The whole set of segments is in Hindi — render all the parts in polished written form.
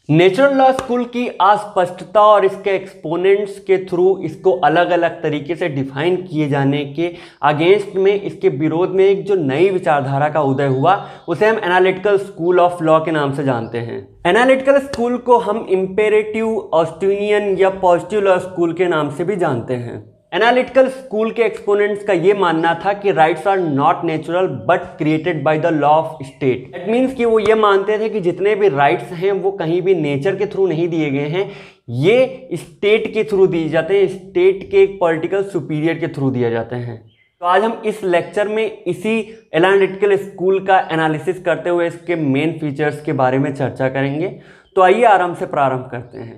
नेचुरल लॉ स्कूल की अस्पष्टता और इसके एक्सपोनेंट्स के थ्रू इसको अलग अलग तरीके से डिफाइन किए जाने के अगेंस्ट में, इसके विरोध में एक जो नई विचारधारा का उदय हुआ उसे हम एनालिटिकल स्कूल ऑफ लॉ के नाम से जानते हैं। एनालिटिकल स्कूल को हम इंपेरेटिव, ऑस्टिनियन या पॉजिटिव लॉ स्कूल के नाम से भी जानते हैं। एनालिटिकल स्कूल के एक्सपोनेंट्स का ये मानना था कि rights are not natural but created by the law of state. That means कि वो ये मानते थे कि जितने भी राइट्स हैं वो कहीं भी नेचर के थ्रू नहीं दिए गए हैं, ये स्टेट के थ्रू दिए जाते हैं, स्टेट के एक पॉलिटिकल सुपीरियर के थ्रू दिए जाते हैं। तो आज हम इस लेक्चर में इसी एनालिटिकल स्कूल का एनालिसिस करते हुए इसके मेन फीचर्स के बारे में चर्चा करेंगे। तो आइए आराम से प्रारंभ करते हैं।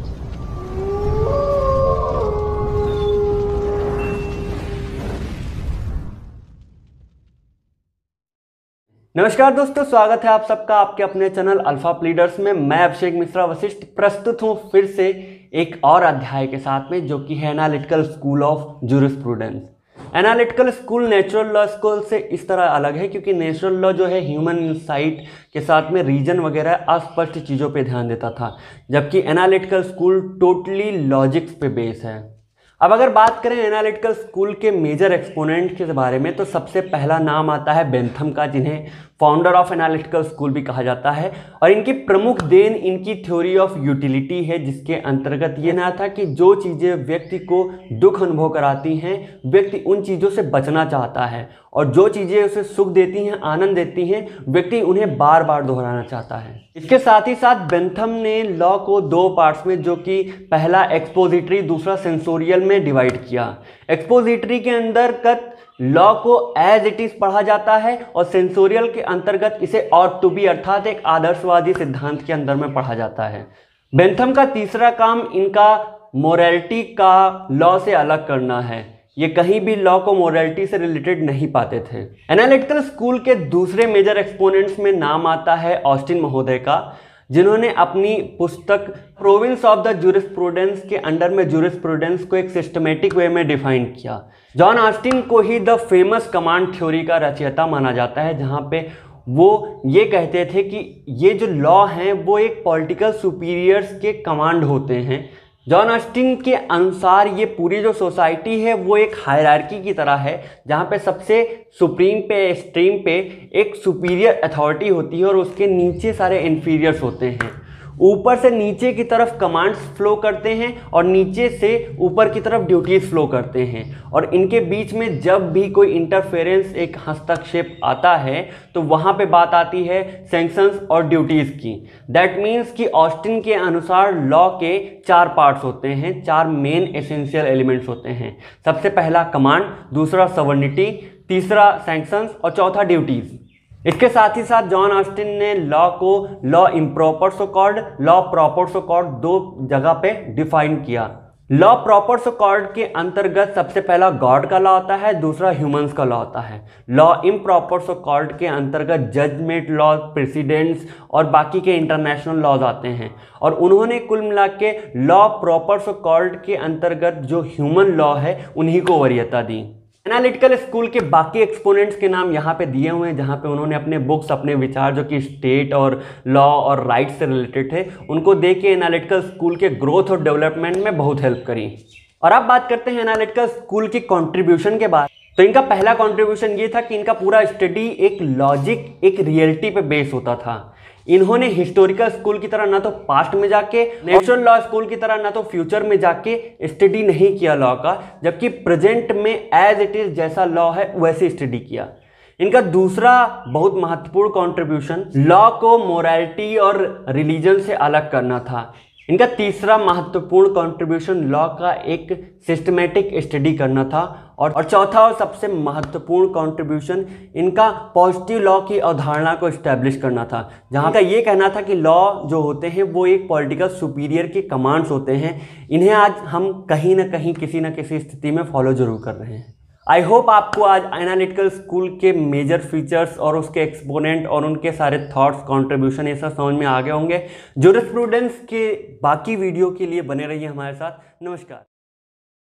नमस्कार दोस्तों, स्वागत है आप सबका आपके अपने चैनल अल्फा लीडर्स में। मैं अभिषेक मिश्रा वशिष्ठ प्रस्तुत हूँ फिर से एक और अध्याय के साथ में, जो कि है analytical school of jurisprudence. Analytical school natural law school से इस तरह अलग है क्योंकि नेचुरल लॉ जो है ह्यूमन इंसाइट के साथ में रीजन वगैरह अस्पष्ट चीज़ों पे ध्यान देता था, जबकि एनालिटिकल स्कूल टोटली लॉजिक्स पे बेस है। अब अगर बात करें एनालिटिकल स्कूल के मेजर एक्सपोनेंट के बारे में, तो सबसे पहला नाम आता है बेंथम का, जिन्हें फाउंडर ऑफ एनालिटिकल स्कूल भी कहा जाता है। और इनकी प्रमुख देन इनकी थ्योरी ऑफ यूटिलिटी है, जिसके अंतर्गत ये ना था कि जो चीज़ें व्यक्ति को दुख अनुभव कराती हैं, व्यक्ति उन चीज़ों से बचना चाहता है, और जो चीज़ें उसे सुख देती हैं, आनंद देती हैं, व्यक्ति उन्हें बार बार दोहराना चाहता है। इसके साथ ही साथ बेंथम ने लॉ को दो पार्ट्स में, जो कि पहला एक्सपोजिटरी दूसरा सेंसोरियल में डिवाइड किया। एक्सपोजिटरी के अंतर्गत लॉ को एज इट इज पढ़ा जाता है और सेंसोरियल के अंतर्गत इसे ऑट टू बी अर्थात एक आदर्शवादी सिद्धांत के अंदर में पढ़ा जाता है। बेंथम का तीसरा काम इनका मोरालिटी का लॉ से अलग करना है। ये कहीं भी लॉ को मोरालिटी से रिलेटेड नहीं पाते थे। एनालिटिकल स्कूल के दूसरे मेजर एक्सपोनेंट्स में नाम आता है ऑस्टिन महोदय का, जिन्होंने अपनी पुस्तक प्रोविंस ऑफ द ज्यूरिस्प्रूडेंस के अंडर में ज्यूरिस्प्रूडेंस को एक सिस्टमेटिक वे में डिफाइन किया। जॉन ऑस्टिन को ही द फेमस कमांड थ्योरी का रचयिता माना जाता है, जहाँ पे वो ये कहते थे कि ये जो लॉ हैं वो एक पॉलिटिकल सुपीरियर्स के कमांड होते हैं। जॉन ऑस्टिन के अनुसार ये पूरी जो सोसाइटी है वो एक हायरार्की की तरह है, जहाँ पे सबसे सुप्रीम पे, एक्सट्रीम पे एक सुपीरियर अथॉरिटी होती है और उसके नीचे सारे इन्फीरियर्स होते हैं। ऊपर से नीचे की तरफ कमांड्स फ्लो करते हैं और नीचे से ऊपर की तरफ ड्यूटीज़ फ्लो करते हैं, और इनके बीच में जब भी कोई इंटरफेरेंस, एक हस्तक्षेप आता है, तो वहाँ पे बात आती है सैंक्शंस और ड्यूटीज़ की। दैट मीन्स कि ऑस्टिन के अनुसार लॉ के चार पार्ट्स होते हैं, चार मेन एसेंशियल एलिमेंट्स होते हैं। सबसे पहला कमांड, दूसरा सवर्निटी, तीसरा सैंक्शंस और चौथा ड्यूटीज़। इसके साथ ही साथ जॉन ऑस्टिन ने लॉ को law improper so called, law proper so called दो जगह पे डिफाइन किया। लॉ प्रॉपर सो कॉल्ड के अंतर्गत सबसे पहला गॉड का लॉ आता है, दूसरा ह्यूमंस का लॉ आता है। लॉ इम्प्रॉपर सो कॉल्ड के अंतर्गत जजमेंट लॉ, प्रेसिडेंट्स और बाकी के इंटरनेशनल लॉज आते हैं, और उन्होंने कुल मिला के लॉ प्रॉपर सो कॉल्ड के अंतर्गत जो ह्यूमन लॉ है उन्हीं को वरीयता दी। एनालिटिकल स्कूल के बाकी एक्सपोनेंट्स के नाम यहाँ पे दिए हुए हैं, जहाँ पे उन्होंने अपने बुक्स, अपने विचार जो कि स्टेट और लॉ और राइट से रिलेटेड थे, उनको दे के एनालिटिकल स्कूल के ग्रोथ और डेवलपमेंट में बहुत हेल्प करी। और अब बात करते हैं एनालिटिकल स्कूल की कंट्रीब्यूशन के बाद। तो इनका पहला कंट्रीब्यूशन ये था कि इनका पूरा स्टडी एक लॉजिक, एक रियलिटी पे बेस होता था। इन्होंने हिस्टोरिकल स्कूल की तरह ना तो पास्ट में जाके, नेचुरल लॉ स्कूल की तरह ना तो फ्यूचर में जाके स्टडी नहीं किया लॉ का, जबकि प्रेजेंट में एज इट इज जैसा लॉ है वैसे स्टडी किया। इनका दूसरा बहुत महत्वपूर्ण कंट्रीब्यूशन लॉ को मोरालिटी और रिलीजन से अलग करना था। इनका तीसरा महत्वपूर्ण कंट्रीब्यूशन लॉ का एक सिस्टमेटिक स्टडी करना था, और चौथा और सबसे महत्वपूर्ण कंट्रीब्यूशन इनका पॉजिटिव लॉ की अवधारणा को इस्टेब्लिश करना था, जहाँ का ये कहना था कि लॉ जो होते हैं वो एक पॉलिटिकल सुपीरियर के कमांड्स होते हैं। इन्हें आज हम कहीं ना कहीं किसी न किसी स्थिति में फॉलो जरूर कर रहे हैं। आई होप आपको आज एनालिटिकल स्कूल के मेजर फीचर्स और उसके एक्सपोनेंट और उनके सारे थॉट्स, कंट्रीब्यूशन ये सब समझ में आ गए होंगे। ज्यूरिस्प्रूडेंस के बाकी वीडियो के लिए बने रहिए हमारे साथ। नमस्कार।